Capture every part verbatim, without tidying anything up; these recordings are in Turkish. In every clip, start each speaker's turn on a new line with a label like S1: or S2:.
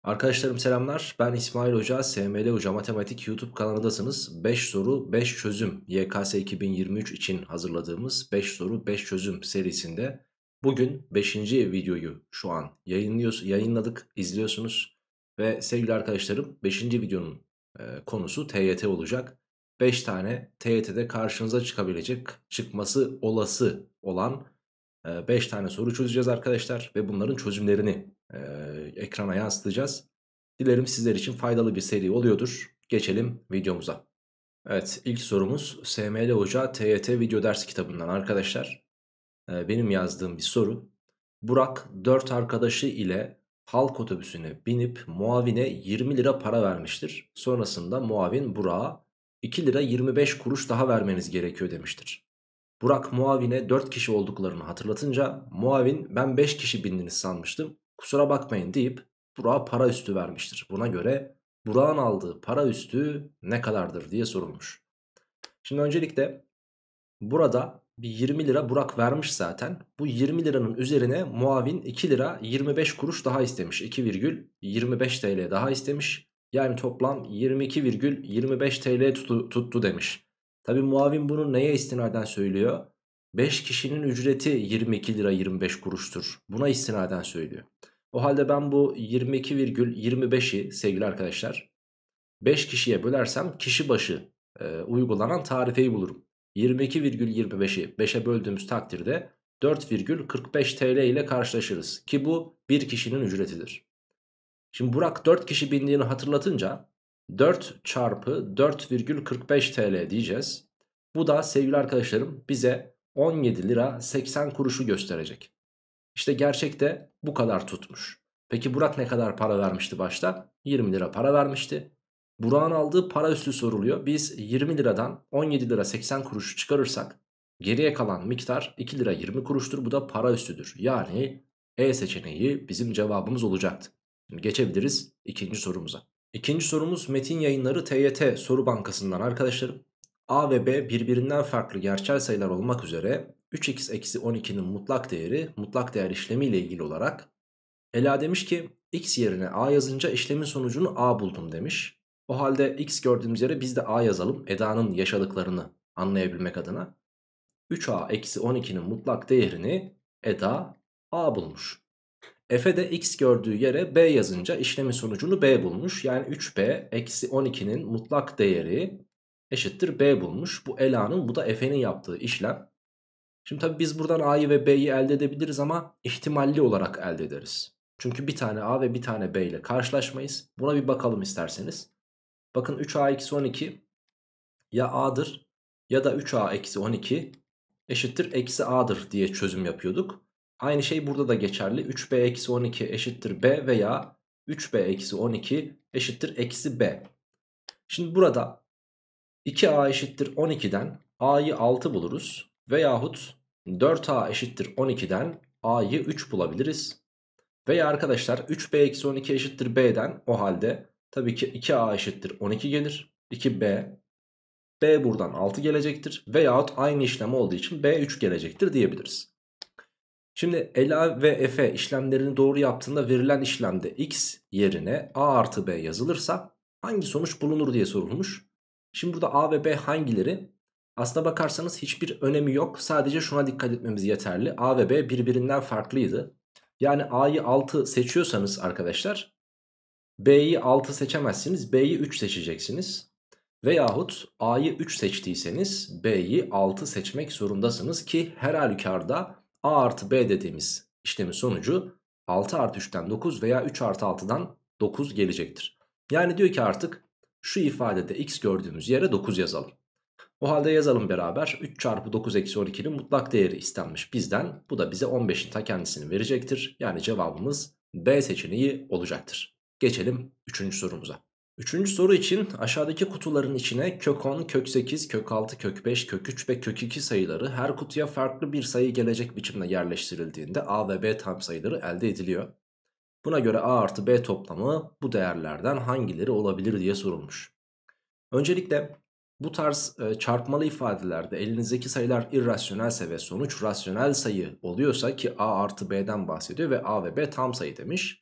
S1: Arkadaşlarım selamlar. Ben İsmail Hoca. S M L Hoca Matematik YouTube kanalındasınız. beş soru beş çözüm Y K S iki bin yirmi üç için hazırladığımız beş soru beş çözüm serisinde bugün beşinci videoyu şu an yayınlıyoruz, yayınladık, izliyorsunuz. Ve sevgili arkadaşlarım beşinci videonun e, konusu T Y T olacak. beş tane T Y T'de karşınıza çıkabilecek, çıkması olası olan beş tane soru çözeceğiz arkadaşlar ve bunların çözümlerini e, ekrana yansıtacağız. Dilerim sizler için faydalı bir seri oluyordur. Geçelim videomuza. Evet, ilk sorumuz S M L Hoca T Y T video ders kitabından arkadaşlar. E, benim yazdığım bir soru. Burak dört arkadaşı ile halk otobüsüne binip muavine yirmi lira para vermiştir. Sonrasında muavin Burak'a iki lira yirmi beş kuruş daha vermeniz gerekiyor demiştir. Burak muavine dört kişi olduklarını hatırlatınca muavin ben beş kişi bindiniz sanmıştım, kusura bakmayın deyip Burak'a para üstü vermiştir. Buna göre Burak'ın aldığı para üstü ne kadardır diye sorulmuş. Şimdi öncelikle burada bir yirmi lira Burak vermiş zaten. Bu yirmi liranın üzerine muavin iki lira yirmi beş kuruş daha istemiş. iki virgül yirmi beş T L daha istemiş. Yani toplam yirmi iki virgül yirmi beş T L tuttu, tuttu demiş. Tabi muavin bunu neye istinaden söylüyor? beş kişinin ücreti yirmi iki lira yirmi beş kuruştur. Buna istinaden söylüyor. O halde ben bu yirmi iki virgül yirmi beşi sevgili arkadaşlar beş kişiye bölersem kişi başı e, uygulanan tarifeyi bulurum. yirmi iki virgül yirmi beşi beşe böldüğümüz takdirde dört virgül kırk beş T L ile karşılaşırız. Ki bu bir kişinin ücretidir. Şimdi Burak dört kişi bindiğini hatırlatınca dört çarpı dört virgül kırk beş T L diyeceğiz. Bu da sevgili arkadaşlarım bize on yedi lira seksen kuruşu gösterecek. İşte gerçekte bu kadar tutmuş. Peki Burak ne kadar para vermişti başta? yirmi lira para vermişti. Burak'ın aldığı para üstü soruluyor. Biz yirmi liradan on yedi lira seksen kuruşu çıkarırsak geriye kalan miktar iki lira yirmi kuruştur. Bu da para üstüdür. Yani E seçeneği bizim cevabımız olacaktı. Şimdi geçebiliriz ikinci sorumuza. İkinci sorumuz Metin Yayınları T Y T soru bankasından arkadaşlarım. A ve B birbirinden farklı gerçel sayılar olmak üzere üç x eksi on ikinin mutlak değeri mutlak değer işlemi ile ilgili olarak Ela demiş ki x yerine a yazınca işlemin sonucunu a buldum demiş. O halde x gördüğümüz yere biz de a yazalım Eda'nın yaşadıklarını anlayabilmek adına. üç a eksi on ikinin mutlak değerini Eda a bulmuş. Efe de x gördüğü yere b yazınca işlemin sonucunu b bulmuş. Yani üç b eksi on ikinin mutlak değeri eşittir b bulmuş. Bu Ela'nın, bu da Efe'nin yaptığı işlem. Şimdi tabii biz buradan a'yı ve b'yi elde edebiliriz ama ihtimalli olarak elde ederiz. Çünkü bir tane a ve bir tane b ile karşılaşmayız. Buna bir bakalım isterseniz. Bakın üç a eksi on iki ya a'dır ya da üç a eksi on iki eşittir eksi a'dır diye çözüm yapıyorduk. Aynı şey burada da geçerli. üç b eksi on iki eşittir b veya üç b eksi on iki eşittir eksi b. Şimdi burada iki a eşittir on ikiden a'yı altı buluruz. Veyahut dört a eşittir on ikiden a'yı üç bulabiliriz. Veya arkadaşlar üç b eksi on iki eşittir b'den o halde tabii ki iki a eşittir on iki gelir. iki b. B buradan altı gelecektir. Veyahut aynı işlem olduğu için b üç gelecektir diyebiliriz. Şimdi Ela ve Efe işlemlerini doğru yaptığında verilen işlemde x yerine a artı b yazılırsa hangi sonuç bulunur diye sorulmuş. Şimdi burada a ve b hangileri? Aslına bakarsanız hiçbir önemi yok. Sadece şuna dikkat etmemiz yeterli. A ve b birbirinden farklıydı. Yani a'yı altı seçiyorsanız arkadaşlar b'yi altı seçemezsiniz. B'yi üç seçeceksiniz. Veyahut a'yı üç seçtiyseniz b'yi altı seçmek zorundasınız ki her halükarda a artı b dediğimiz işlemin sonucu altı artı üçten dokuz veya üç artı altıdan dokuz gelecektir. Yani diyor ki artık şu ifadede x gördüğümüz yere dokuz yazalım. O halde yazalım beraber. üç çarpı dokuz eksi on ikinin mutlak değeri istenmiş bizden. Bu da bize on beşin ta kendisini verecektir. Yani cevabımız B seçeneği olacaktır. Geçelim üçüncü sorumuza. Üçüncü soru için aşağıdaki kutuların içine kök on, kök sekiz, kök altı, kök beş, kök üç ve kök iki sayıları her kutuya farklı bir sayı gelecek biçimde yerleştirildiğinde a ve b tam sayıları elde ediliyor. Buna göre a artı b toplamı bu değerlerden hangileri olabilir diye sorulmuş. Öncelikle bu tarz e, çarpmalı ifadelerde elinizdeki sayılar irrasyonelse ve sonuç rasyonel sayı oluyorsa ki a artı b'den bahsediyor ve a ve b tam sayı demiş.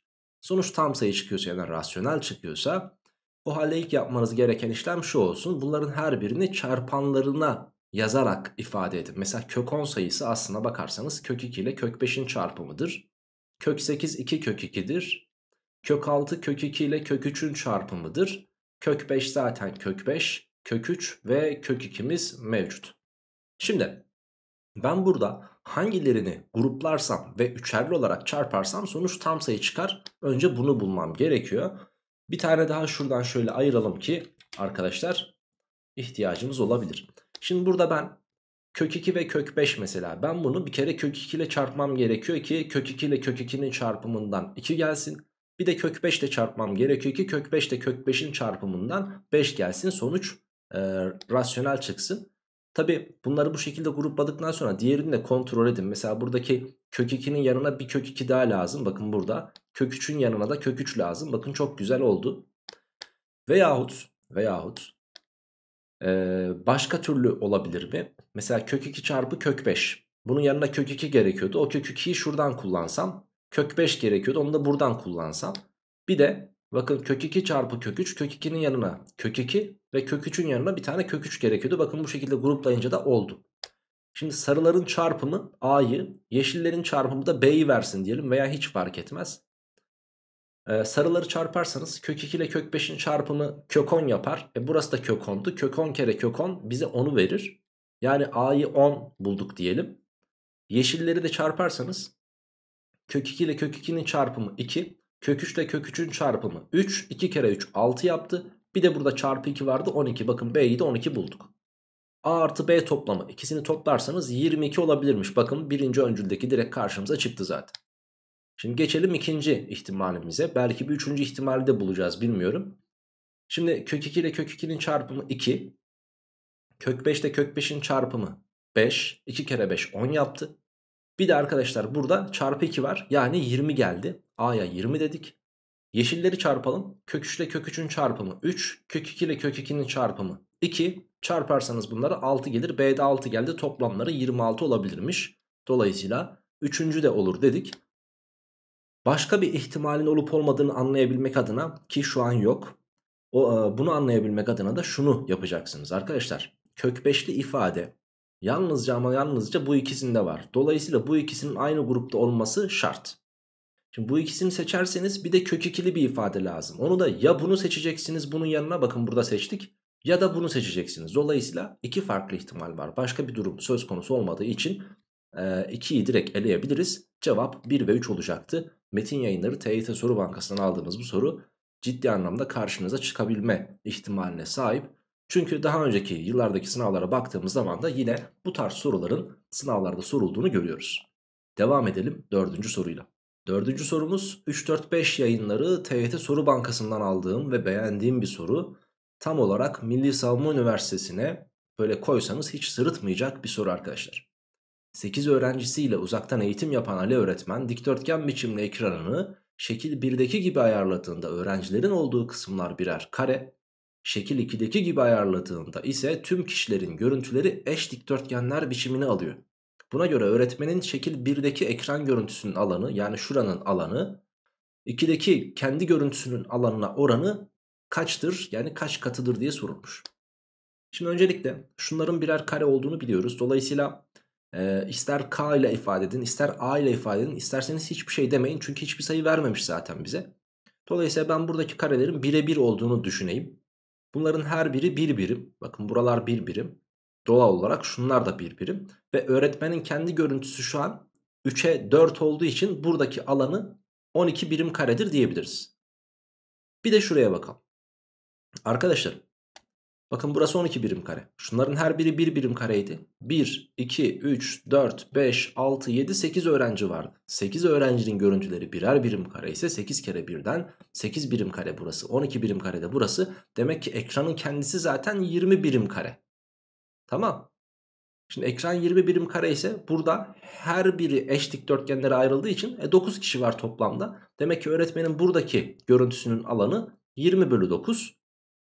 S1: Sonuç tam sayı çıkıyorsa yani rasyonel çıkıyorsa o halde ilk yapmanız gereken işlem şu olsun. Bunların her birini çarpanlarına yazarak ifade edin. Mesela kök on sayısı aslına bakarsanız kök iki ile kök beşin çarpımıdır. Kök sekiz iki kök ikidir. Kök altı kök iki ile kök üçün çarpımıdır. Kök beş zaten kök beş, kök üç ve kök ikimiz mevcut. Şimdi ben burada hangilerini gruplarsam ve üçerli olarak çarparsam sonuç tam sayı çıkar. Önce bunu bulmam gerekiyor. Bir tane daha şuradan şöyle ayıralım ki arkadaşlar ihtiyacımız olabilir. Şimdi burada ben kök iki ve kök beş mesela, ben bunu bir kere kök iki ile çarpmam gerekiyor ki kök iki ile kök ikinin çarpımından iki gelsin. Bir de kök beş ile çarpmam gerekiyor ki kök beş ile kök beşin çarpımından beş gelsin. Sonuç e, rasyonel çıksın. Tabi bunları bu şekilde grupladıktan sonra diğerini de kontrol edin. Mesela buradaki kök ikinin yanına bir kök iki daha lazım. Bakın burada kök üçün yanına da kök üç lazım. Bakın çok güzel oldu. Veyahut veyahut ee, başka türlü olabilir mi? Mesela kök iki çarpı kök beş. Bunun yanına kök iki gerekiyordu. O kök ikiyi şuradan kullansam. Kök beş gerekiyordu. Onu da buradan kullansam. Bir de bakın kök iki çarpı kök üç. Kök ikinin yanına kök iki ve kök üçün yanına bir tane kök üç gerekiyordu. Bakın bu şekilde gruplayınca da oldu. Şimdi sarıların çarpımı A'yı, yeşillerin çarpımı da B'yi versin diyelim veya hiç fark etmez. Ee, sarıları çarparsanız kök iki ile kök beşin çarpımı kök on yapar. E burası da kök on'du. Kök on kere kök on bize on'u verir. Yani A'yı on bulduk diyelim. Yeşilleri de çarparsanız kök iki ile kök ikinin çarpımı iki. Kök üç ile kök üçün çarpımı üç. iki kere üç altı yaptı. Bir de burada çarpı iki vardı on iki. Bakın B'yi de on iki bulduk. A artı B toplamı ikisini toplarsanız yirmi iki olabilirmiş. Bakın birinci öncüldeki direkt karşımıza çıktı zaten. Şimdi geçelim ikinci ihtimalimize. Belki bir üçüncü ihtimali de bulacağız, bilmiyorum. Şimdi kök iki ile kök ikinin çarpımı iki. Kök beş ile kök beşin çarpımı beş. iki kere beş on yaptı. Bir de arkadaşlar burada çarpı iki var. Yani yirmi geldi. A'ya yirmi dedik. Yeşilleri çarpalım. Kök üç ile kök üçün çarpımı üç. Kök iki ile kök ikinin çarpımı iki. Çarparsanız bunları altı gelir. B'de altı geldi. Toplamları yirmi altı olabilirmiş. Dolayısıyla üçüncü de olur dedik. Başka bir ihtimalin olup olmadığını anlayabilmek adına, ki şu an yok, o, bunu anlayabilmek adına da şunu yapacaksınız arkadaşlar. Kök beşli ifade yalnızca ama yalnızca bu ikisinde var. Dolayısıyla bu ikisinin aynı grupta olması şart. Şimdi bu ikisini seçerseniz bir de kök ikili bir ifade lazım. Onu da ya bunu seçeceksiniz bunun yanına, bakın burada seçtik, ya da bunu seçeceksiniz. Dolayısıyla iki farklı ihtimal var. Başka bir durum söz konusu olmadığı için ikiyi direkt eleyebiliriz. Cevap bir ve üç olacaktı. Metin Yayınları T Y T Soru Bankası'ndan aldığımız bu soru ciddi anlamda karşınıza çıkabilme ihtimaline sahip. Çünkü daha önceki yıllardaki sınavlara baktığımız zaman da yine bu tarz soruların sınavlarda sorulduğunu görüyoruz. Devam edelim dördüncü soruyla. Dördüncü sorumuz üç dört beş Yayınları T Y T Soru Bankası'ndan aldığım ve beğendiğim bir soru. Tam olarak Milli Savunma Üniversitesi'ne böyle koysanız hiç sırıtmayacak bir soru arkadaşlar. sekiz öğrencisiyle uzaktan eğitim yapan Ali öğretmen dikdörtgen biçimli ekranını şekil birdeki gibi ayarladığında öğrencilerin olduğu kısımlar birer kare, şekil ikideki gibi ayarladığında ise tüm kişilerin görüntüleri eş dikdörtgenler biçimini alıyor. Buna göre öğretmenin şekil birdeki ekran görüntüsünün alanı, yani şuranın alanı, ikideki kendi görüntüsünün alanına oranı kaçtır, yani kaç katıdır diye sorulmuş. Şimdi öncelikle şunların birer kare olduğunu biliyoruz. Dolayısıyla Ee, ister K ile ifade edin, ister A ile ifade edin, isterseniz hiçbir şey demeyin çünkü hiçbir sayı vermemiş zaten bize. Dolayısıyla ben buradaki karelerin birebir olduğunu düşüneyim. Bunların her biri bir birim. Bakın buralar bir birim. Doğal olarak şunlar da bir birim. Ve öğretmenin kendi görüntüsü şu an üçe dört olduğu için buradaki alanı on iki birim karedir diyebiliriz. Bir de şuraya bakalım. Arkadaşlar bakın burası on iki birim kare. Şunların her biri bir birim kareydi. bir, iki, üç, dört, beş, altı, yedi, sekiz öğrenci vardı. sekiz öğrencinin görüntüleri birer birim kare ise sekiz kere birden sekiz birim kare burası. on iki birim kare de burası. Demek ki ekranın kendisi zaten yirmi birim kare. Tamam. Şimdi ekran yirmi birim kare ise burada her biri eş dikdörtgenlere ayrıldığı için e, dokuz kişi var toplamda. Demek ki öğretmenin buradaki görüntüsünün alanı yirmi bölü dokuz.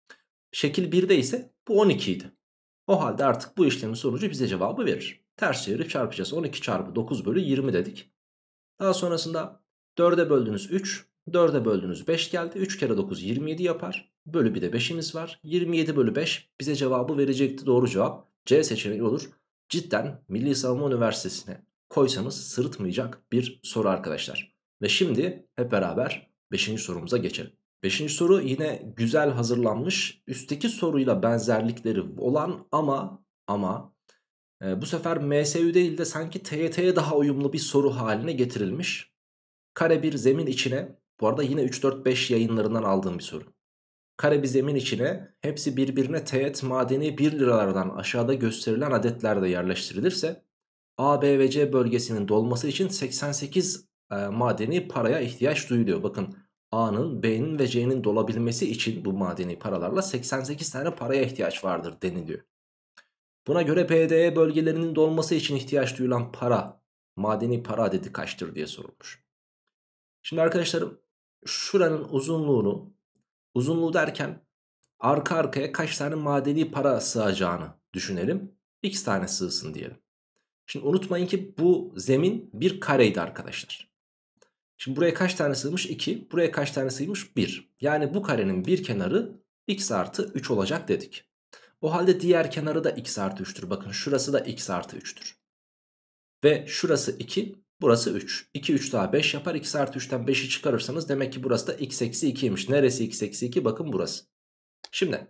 S1: Şekil birde ise bu on iki idi. O halde artık bu işlemin sonucu bize cevabı verir. Ters çevirip çarpacağız. on iki çarpı dokuz bölü yirmi dedik. Daha sonrasında dörde böldünüz üç. dörde böldünüz beş geldi. üç kere dokuz yirmi yedi yapar. Bölü bir de beşimiz var. yirmi yedi bölü beş bize cevabı verecekti. Doğru cevap C seçeneği olur. Cidden Milli Savunma Üniversitesi'ne koysanız sırıtmayacak bir soru arkadaşlar. Ve şimdi hep beraber beşinci sorumuza geçelim. Beşinci soru yine güzel hazırlanmış. Üstteki soruyla benzerlikleri olan ama ama e, bu sefer M S Ü değil de sanki T Y T'ye daha uyumlu bir soru haline getirilmiş. Kare bir zemin içine, bu arada yine üç dört beş yayınlarından aldığım bir soru. Kare bir zemin içine hepsi birbirine teğet madeni bir liralardan aşağıda gösterilen adetlerde yerleştirilirse A, B ve C bölgesinin dolması için seksen sekiz e, madeni paraya ihtiyaç duyuluyor. Bakın A'nın, B'nin ve C'nin dolabilmesi için bu madeni paralarla seksen sekiz tane paraya ihtiyaç vardır deniliyor. Buna göre B, D, E bölgelerinin dolması için ihtiyaç duyulan para, madeni para adedi kaçtır diye sorulmuş. Şimdi arkadaşlarım şuranın uzunluğunu, uzunluğu derken arka arkaya kaç tane madeni para sığacağını düşünelim. X tane sığsın diyelim. Şimdi unutmayın ki bu zemin bir kareydi arkadaşlar. Şimdi buraya kaç tane sığmış? iki. Buraya kaç tane sığmış? bir. Yani bu karenin bir kenarı x artı üç olacak dedik. O halde diğer kenarı da x artı üçtür. Bakın şurası da x artı üçtür. Ve şurası iki, burası üç. iki, üç daha beş yapar. X artı üçten beşi çıkarırsanız demek ki burası da x eksi ikiymiş. Neresi x eksi iki? Bakın burası. Şimdi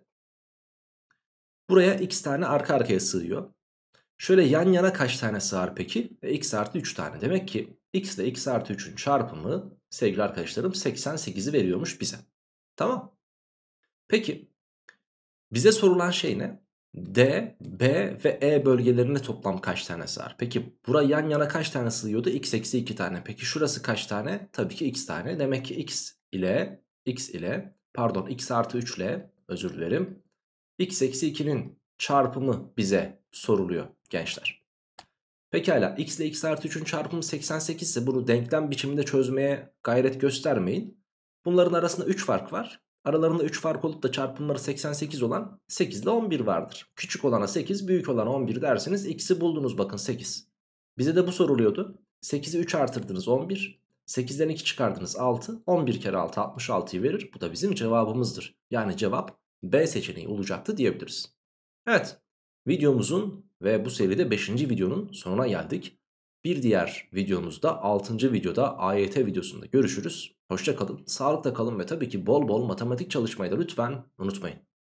S1: buraya x tane arka arkaya sığıyor. Şöyle yan yana kaç tane sığar peki? E, x artı üç tane. Demek ki x ile x artı üçün çarpımı sevgili arkadaşlarım seksen sekizi veriyormuş bize. Tamam. Peki bize sorulan şey ne? D, B ve E bölgelerinde toplam kaç tane sığar? Peki bura yan yana kaç tane sığıyordu? X eksi iki tane. Peki şurası kaç tane? Tabii ki x tane. Demek ki x ile x ile pardon x artı üç ile özür dilerim. X eksi ikinin çarpımı bize soruluyor gençler. Pekala x ile x artı üçün çarpımı seksen sekiz ise bunu denklem biçiminde çözmeye gayret göstermeyin. Bunların arasında üç fark var. Aralarında üç fark olup da çarpımları seksen sekiz olan sekiz ile on bir vardır. Küçük olana sekiz, büyük olana on bir derseniz x'i buldunuz, bakın sekiz. Bize de bu soruluyordu. sekizi üç artırdınız on bir. sekizden iki çıkardınız altı. on bir kere altı altmış altıyı verir. Bu da bizim cevabımızdır. Yani cevap B seçeneği olacaktı diyebiliriz. Evet, videomuzun ve bu seride beşinci videonun sonuna geldik. Bir diğer videomuzda altıncı videoda A Y T videosunda görüşürüz. Hoşça kalın, sağlıkla kalın ve tabii ki bol bol matematik çalışmayı da lütfen unutmayın.